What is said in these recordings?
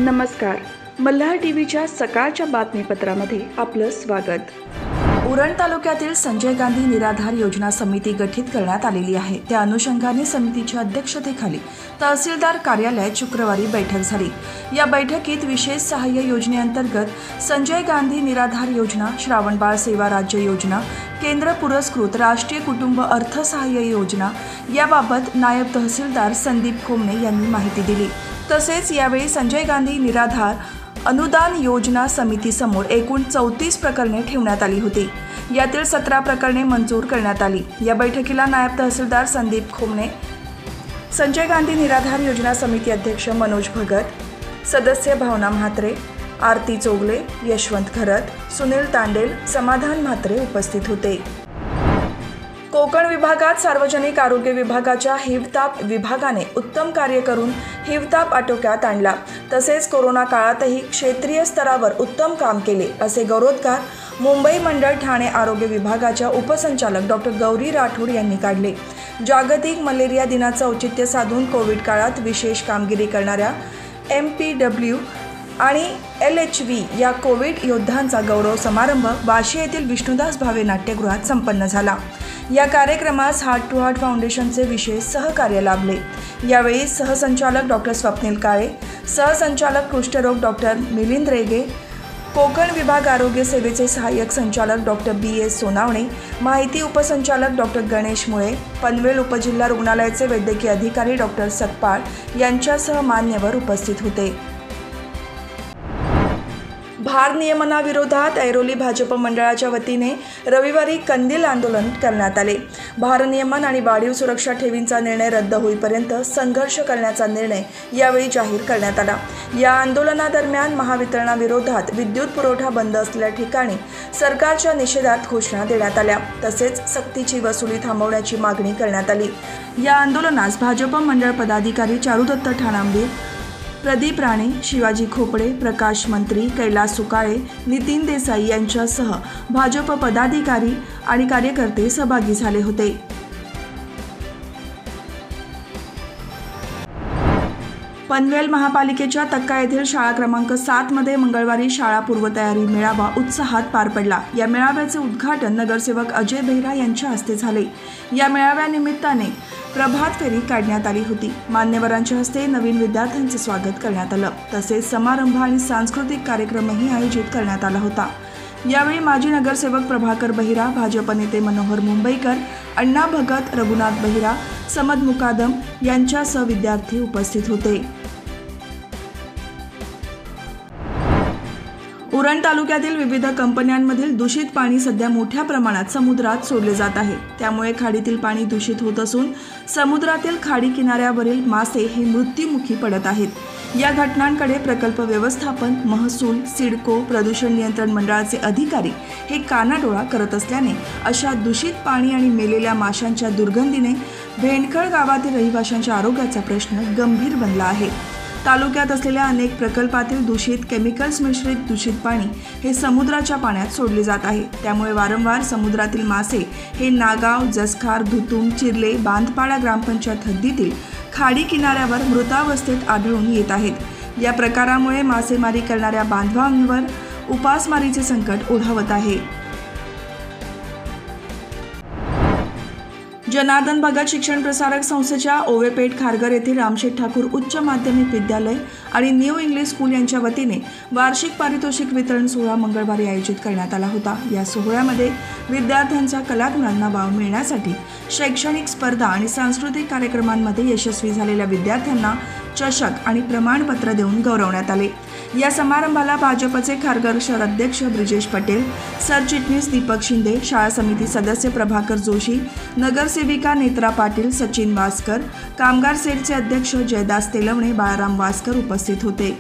नमस्कार. मल्हार टीव्हीच्या सकाळच्या बातमीपत्रामध्ये आपलं स्वागत. उरण तालुक्यातील संजय गांधी निराधार योजना समिती गठीत करण्यात आलेली आहे. त्या अनुषंगाने समितीच्या अध्यक्षतेखाली तहसीलदार कार्यालयात शुक्रवारी बैठक झाली. या बैठकीत विशेष सहाय्य योजनेअंतर्गत संजय गांधी निराधार योजना, श्रावणबाळ सेवा राज्य योजना, केंद्र पुरस्कृत राष्ट्रीय कुटुंब अर्थसहाय्य योजना याबाबत नायब तहसीलदार संदीप खोमणे यांनी माहिती दिली. तसेच यावेळी संजय गांधी निराधार अनुदान योजना समितीसमोर एकूण 34 प्रकरणे ठेवण्यात आली होती. यातील 17 प्रकरणे मंजूर करण्यात आली. या बैठकीला नायब तहसीलदार संदीप खोमणे, संजय गांधी निराधार योजना समिती अध्यक्ष मनोज भगत, सदस्य भावना म्हात्रे, आरती चोगले, यशवंत खरत, सुनील तांडेल, समाधान म्हात्रे उपस्थित होते. कोकण विभागात सार्वजनिक आरोग्य विभागाच्या हिवताप विभागाने उत्तम कार्य करून हिवताप आटोक्यात आणला. तसेच कोरोना काळातही क्षेत्रीय स्तरावर उत्तम काम केले, असे गौरवोद्गार मुंबई मंडळ ठाणे आरोग्य विभागाच्या उपसंचालक डॉक्टर गौरी राठोड यांनी काढले. जागतिक मलेरिया दिनाचं औचित्य साधून कोविड काळात विशेष कामगिरी करणाऱ्या MPW आणि LHV या कोविड योद्धांचा गौरव समारंभ वाशी येथील विष्णुदास भावे नाट्यगृहात संपन्न झाला. या कार्यक्रमास हार्ट टू हार्ट फाउंडेशनचे विशेष सहकार्य लाभले. यावेळी सहसंचालक डॉक्टर स्वप्नील काळे, सहसंचालक कुष्ठरोग डॉक्टर मिलिंद रेगे, कोकण विभाग आरोग्य सेवेचे सहाय्यक संचालक डॉक्टर BS सोनावणे, माहिती उपसंचालक डॉक्टर गणेश मुळे, पनवेल उपजिल्हा रुग्णालयाचे वैद्यकीय अधिकारी डॉक्टर सकपाळ यांच्यासह मान्यवर उपस्थित होते. भारनियमनाविरोधात ऐरोली भाजप मंडळाच्या वतीने रविवारी कंदील आंदोलन करण्यात आले. भारनियमन आणि वाढीव सुरक्षा ठेवींचा निर्णय रद्द होईपर्यंत संघर्ष करण्याचा निर्णय यावेळी जाहीर करण्यात आला. या आंदोलनादरम्यान महावितरणाविरोधात विद्युत पुरवठा बंद असलेल्या ठिकाणी सरकारच्या निषेधात घोषणा देण्यात आल्या. तसेच सक्तीची वसुली थांबवण्याची मागणी करण्यात आली. या आंदोलनास भाजप मंडळ पदाधिकारी चारुदत्त ठाणांबीर, प्रदीप राणे, शिवाजी खोपडे, प्रकाश मंत्री, कैलास सुकाळे, नितीन देसाई यांच्यासह भाजप पदाधिकारी आणि कार्यकर्ते सहभागी झाले होते. पनवेल महापालिकेच्या तक्का येथील शाळा क्रमांक 7 मध्ये मंगळवारी शाळा पूर्वतयारी मेळावा उत्साहात पार पडला. या मेळाव्याचे उद्घाटन नगरसेवक अजय बेहरा यांच्या हस्ते झाले. या मेळाव्यानिमित्ताने प्रभात फेरी काढण्यात आली होती. मान्यवरांच्या हस्ते नवीन विद्यार्थ्यांचे स्वागत करण्यात आलं. तसेच समारंभ आणि सांस्कृतिक कार्यक्रमही आयोजित करण्यात आला होता. यावेळी माजी नगरसेवक प्रभाकर बहिरा, भाजप नेते मनोहर मुंबईकर, अण्णा भगत, रघुनाथ बहिरा, समद मुकादम यांच्यासह विद्यार्थी उपस्थित होते. उरण तालुक्यातील विविध कंपन्यांमधील दूषित पाणी सध्या मोठ्या प्रमाणात समुद्रात सोडले जात आहे. त्यामुळे खाडीतील पाणी दूषित होत असून समुद्रातील खाडी किनाऱ्यावरील मासे हे मृत्युमुखी पडत आहेत. या घटनांकडे प्रकल्प व्यवस्थापन, महसूल, सिडको, प्रदूषण नियंत्रण मंडळाचे अधिकारी हे कानाडोळा करत असल्याने अशा दूषित पाणी आणि मेलेल्या माशांच्या दुर्गंधीने भेंडखळ गावातील रहिवाशांच्या आरोग्याचा प्रश्न गंभीर बनला आहे. तालुक्यात असलेल्या अनेक प्रकल्पातील दूषित केमिकल्स मिश्रित दूषित पाणी हे समुद्राच्या पाण्यात सोडले जात आहे. त्यामुळे वारंवार समुद्रातील मासे हे नागाव, जसखार, धुतुम, चिर्ले, बांधपाडा ग्रामपंचायत हद्दीतील खाडी किनाऱ्यावर मृतावस्थेत आढळून येत आहेत. या प्रकारामुळे मासेमारी करणाऱ्या बांधवांवर उपासमारीचे संकट ओढावत आहे. जनार्दन भगत शिक्षण प्रसारक संस्थेच्या ओवेपेठ खारघर येथील रामशेठ ठाकूर उच्च माध्यमिक विद्यालय आणि न्यू इंग्लिश स्कूल यांच्या वतीने वार्षिक पारितोषिक वितरण सोहळा मंगळवारी आयोजित करण्यात आला होता. या सोहळ्यामध्ये विद्यार्थ्यांच्या कलागुणांना वाव मिळण्यासाठी शैक्षणिक स्पर्धा आणि सांस्कृतिक कार्यक्रमांमध्ये यशस्वी झालेल्या विद्यार्थ्यांना चषक आणि प्रमाणपत्र देऊन गौरवण्यात आले. या समारंभाला भाजपचे खारघर शहर अध्यक्ष ब्रिजेश पटेल, सरचिटणीस दीपक शिंदे, शाळा समिती सदस्य प्रभाकर जोशी, नगरसेविका नेत्रा पाटील, सचिन वासकर, कामगार सेलचे अध्यक्ष जयदास तेलवणे, बाळाराम वासकर उपस्थित होते.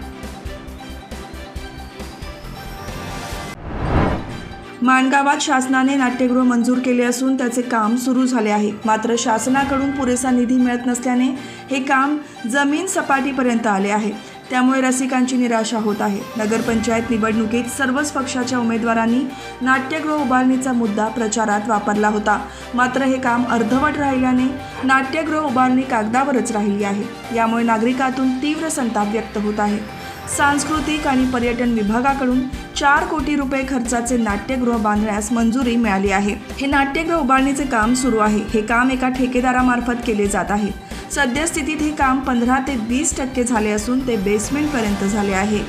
माणगावात शासनाने नाट्यगृह मंजूर केले असून त्याचे काम सुरू झाले आहे. मात्र शासनाकडून पुरेसा निधी मिळत नसल्याने हे काम जमीन सपाटीपर्यंत आले आहे. त्यामुळे रसिकांची निराशा होत आहे. नगरपंचायत निवडणुकीत सर्वच पक्षाच्या उमेदवारांनी नाट्यगृह उभारणीचा मुद्दा प्रचारात वापरला होता. मात्र हे काम अर्धवट राहिल्याने नाट्यगृह उभारणी कागदावरच राहिली आहे. यामुळे नागरिकांतून तीव्र संताप व्यक्त होत आहे. सांस्कृतिक आणि पर्यटन विभागाकडून 4 कोटी रुपये खर्चाचे नाट्यगृह बांधण्यास मंजुरी मिळाली आहे। हे नाट्यगृह उभारणीचे काम सुरू आहे। हे काम एका ठेकेदारामार्फत केले जात आहे। सद्यस्थितीत हे काम 15 ते 20% झाले असून ते बेसमेंट पर्यंत झाले आहे।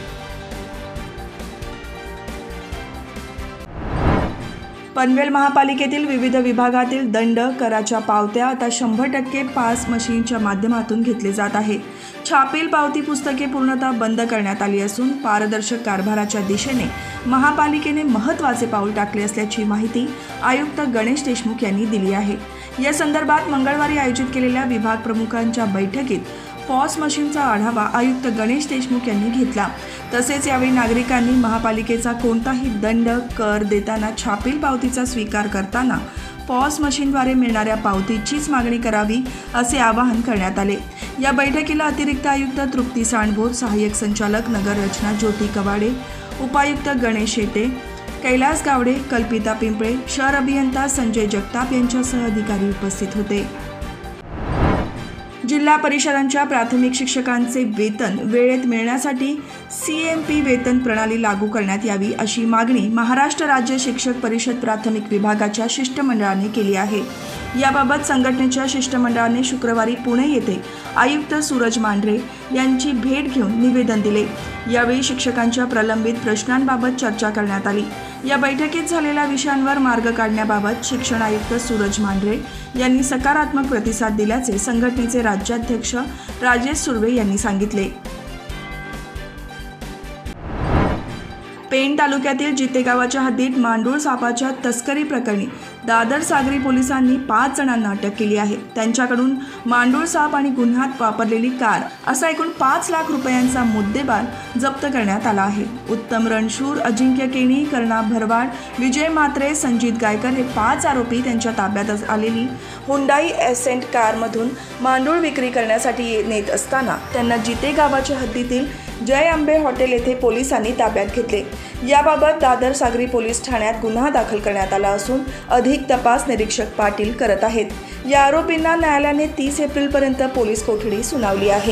पनवेल महापालिकेतील विविध विभागातील दंड कराच्या पावत्या आता 100% पास मशीनच्या माध्यमातून घेतले जात आहे। छापील पावती पुस्तके पूर्णतः बंद करण्यात आली असून पारदर्शक कारभाराच्या दिशेने महापालिकेने महत्त्वाचे पाऊल टाकले असल्याची माहिती आयुक्त गणेश देशमुख यांनी दिली आहे। या संदर्भात मंगळवारी आयोजित केलेल्या विभाग प्रमुखांच्या बैठकीत पॉस मशीनचा आढावा आयुक्त गणेश देशमुख यांनी घेतला। तसेच यावेळी नागरिकांनी महापालिकेचा कोणताही दंड कर देताना छापील पावतीचा स्वीकार करताना पॉस मशीनद्वारे मिळणाऱ्या पावतीचीच मागणी करावी असे आवाहन करण्यात आले। या बैठकीला अतिरिक्त आयुक्त तृप्ती सांडभोर, सहाय्यक संचालक नगर रचना ज्योती कवाडे, उपायुक्त गणेश शेटे, कैलास गावडे, कल्पिता पिंपळे, शहर अभियंता संजय जगताप यांच्यासह अधिकारी उपस्थित होते। जिल्हा परिषदांच्या प्राथमिक शिक्षकांचे वेतन वेळेत मिळण्यासाठी CMP वेतन प्रणाली लागू करण्यात यावी अशी मागणी महाराष्ट्र राज्य शिक्षक परिषद प्राथमिक विभागाच्या शिष्टमंडळाने केली आहे। याबाबत संघटनेच्या शिष्टमंडळाने शुक्रवारी पुणे येथे आयुक्त सूरज मांढरे यांची भेट घेऊन निवेदन दिले। यावेळी शिक्षकांच्या प्रलंबित प्रश्नांबाबत चर्चा करण्यात आली। या बैठकीत झालेल्या विषयांवर मार्ग काढण्याबाबत शिक्षण आयुक्त सूरज मांढरे यांनी सकारात्मक प्रतिसाद दिल्याचे संघटनेचे राज्याध्यक्ष राजेश सुर्वे यांनी सांगितले। पेण तालुक्यातील जिते गावाच्या हद्दीत मांडूळ सापाच्या तस्करी प्रकरणी दादर सागरी पोलिसांनी 5 जणांना अटक केली आहे। त्यांच्याकडून मांडूळ साप आणि गुन्ह्यात वापरलेली कार असा एकूण 5 लाख रुपयांचा मुद्देमाल जप्त करण्यात आला आहे। उत्तम रणशूर, अजिंक्य केणी, कर्णा भरवाड, विजय म्हात्रे, संजित गायकर हे 5 आरोपी त्यांच्या ताब्यात आलेली हुंडाई एसेंट कारमधून मांडूळ विक्री करण्यासाठी नेत असताना त्यांना जिते गावाच्या हद्दीतील जय आंबे हॉटेल येथे पोलिसांनी ताब्यात घेतले। याबाबत दादर सागरी पोलीस ठाण्यात गुन्हा दाखल करण्यात आला असून अधिक तपास निरीक्षक पाटील करत आहेत। या आरोपींना न्यायालयाने 30 एप्रिलपर्यंत पोलीस कोठडी सुनावली आहे।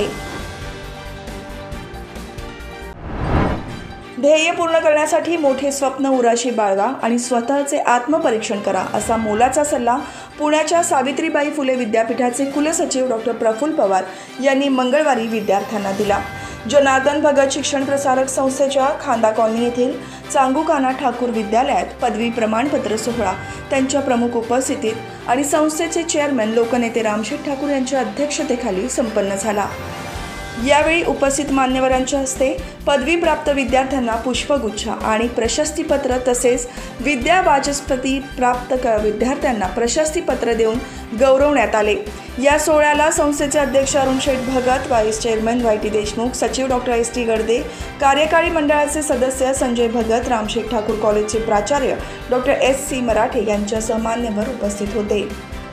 ध्येय पूर्ण करण्यासाठी मोठे स्वप्न उराशी बाळगा आणि स्वतःचे आत्मपरीक्षण करा असा मोलाचा सल्ला पुण्याच्या सावित्रीबाई फुले विद्यापीठाचे कुलसचिव डॉक्टर प्रफुल्ल पवार यांनी मंगळवारी विद्यार्थ्यांना दिला। जनार्दन भगत शिक्षण प्रसारक संस्थेच्या खांदा कॉलनी येथील चांगुकाना ठाकूर विद्यालयात पदवी प्रमाणपत्र सोहळा त्यांच्या प्रमुख उपस्थितीत आणि संस्थेचे चेअरमन लोकनेते रामशेठ ठाकूर यांच्या अध्यक्षतेखाली संपन्न झाला। यावेळी उपस्थित मान्यवरांच्या हस्ते पदवी प्राप्त विद्यार्थ्यांना पुष्पगुच्छ आणि प्रशस्तीपत्र तसेच विद्या वाचस्पती प्राप्त विद्यार्थ्यांना प्रशस्तीपत्र देऊन गौरवण्यात आले। या सोहळ्याला संस्थेचे अध्यक्ष Arun Sheth Bhagat, vice chairman YT Deshmukh, सचिव डॉक्टर ST गडदे, कार्यकारी मंडळाचे सदस्य संजय भगत, रामशेठ ठाकूर कॉलेजचे प्राचार्य डॉक्टर SC मराठे यांच्यासह मान्यवर उपस्थित होते।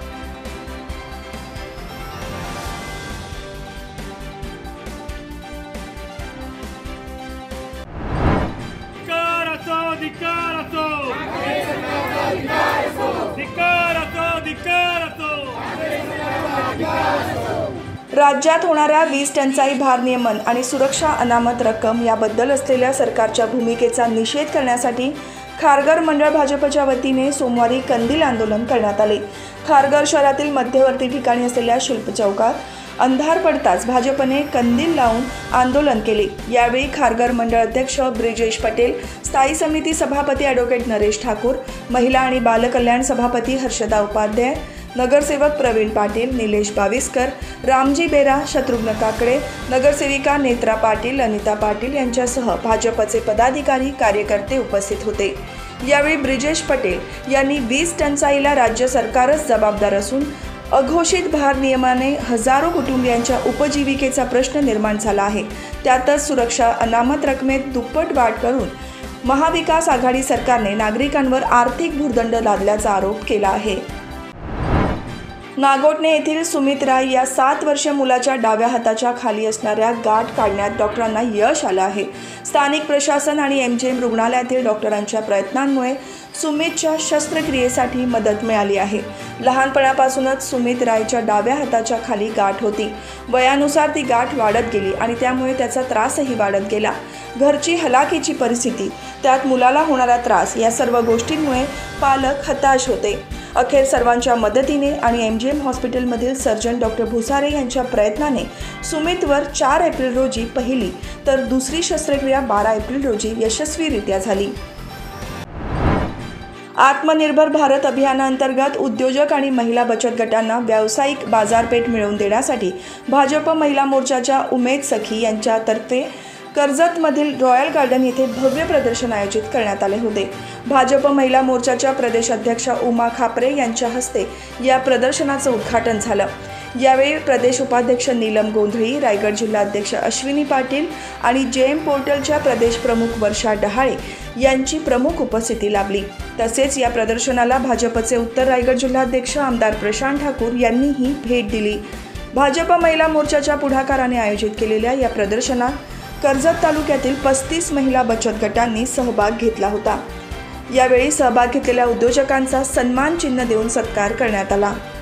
राज्यात होणाऱ्या वीज टंचाई भारनियमन आणि सुरक्षा अनामत रक्कम याबद्दल असलेल्या सरकारच्या भूमिकेचा निषेध करण्यासाठी खारघर मंडळ भाजपच्या वतीने सोमवारी कंदील आंदोलन करण्यात आले। खारघर शहरातील मध्यवर्ती ठिकाणी असलेल्या शिल्प चौकात अंधार पडताच भाजपने कंदील लावून आंदोलन केले। यावेळी खारघर मंडळ अध्यक्ष ब्रिजेश पटेल, स्थायी समिती सभापती ॲडव्होकेट नरेश ठाकूर, महिला आणि बालकल्याण सभापती हर्षदा उपाध्याय, नगरसेवक प्रवीण पाटील, निलेश बाविस्कर, रामजी बेरा, शत्रुघ्न काकडे, नगरसेविका नेत्रा पाटील, अनिता पाटील यांच्यासह भाजपचे पदाधिकारी कार्यकर्ते उपस्थित होते। यावेळी ब्रिजेश पटेल यांनी वीज टंचाईला राज्य सरकारच जबाबदार असून अघोषित भारनियमाने हजारो कुटुंबियांच्या उपजीविकेचा प्रश्न निर्माण झाला आहे। त्यातच सुरक्षा अनामत रकमेत दुप्पट वाढ करून महाविकास आघाडी सरकारने नागरिकांवर आर्थिक भुर्दंड लादल्याचा आरोप केला आहे। नागोठणे येथील सुमित राय या 7 वर्षीय मुलाच्या डाव्या हाताच्या खाली असणाऱ्या गाठ काढण्यात डॉक्टरांना यश आलं आहे. स्थानिक प्रशासन आणि MGM रुग्णालयातील डॉक्टरांच्या प्रयत्नांमुळे सुमितच्या शस्त्रक्रियेसाठी मदत मिळाली आहे. लहानपणापासूनच सुमित रायच्या डाव्या हाताच्या खाली गाठ होती. वयानुसार ती गाठ वाढत गेली आणि त्यामुळे त्याचा त्रासही वाढत गेला. घरची हलाखीची परिस्थिती, त्यात मुलाला होणारा त्रास, या सर्व गोष्टींमुळे पालक हताश होते. अखेर सर्वांच्या मदतीने आणि MGM हॉस्पिटलमधील सर्जन डॉक्टर भुसारे यांच्या प्रयत्नाने सुमितवर 4 एप्रिल रोजी पहिली तर दुसरी शस्त्रक्रिया 12 एप्रिल रोजी यशस्वीरित्या झाली. आत्मनिर्भर भारत अभियानांतर्गत उद्योजक आणि महिला बचत गटांना व्यावसायिक बाजारपेठ मिळवून देण्यासाठी भाजप महिला मोर्चाच्या उमेद सखी यांच्यातर्फे कर्जतमधील रॉयल गार्डन येथे भव्य प्रदर्शन आयोजित करण्यात आले होते. भाजप महिला मोर्चाच्या प्रदेश अध्यक्षा उमा खापरे यांच्या हस्ते या प्रदर्शनाचं उद्घाटन झालं. यावेळी प्रदेश उपाध्यक्ष नीलम गोंधळी, रायगड जिल्हा अध्यक्ष अश्विनी पाटील आणि JM पोर्टलच्या प्रदेश प्रमुख वर्षा डहाळे यांची प्रमुख उपस्थिती लाभली. तसेच या प्रदर्शनाला भाजपचे उत्तर रायगड जिल्हाध्यक्ष आमदार प्रशांत ठाकूर यांनीही भेट दिली. भाजप महिला मोर्चाच्या पुढाकाराने आयोजित केलेल्या या प्रदर्शनात कर्जत तालुक्यातील 35 महिला बचत गटांनी सहभाग घेतला होता. यावेळी सहभाग घेतलेल्या उद्योजकांचा सन्मान चिन्ह देऊन सत्कार करण्यात आला.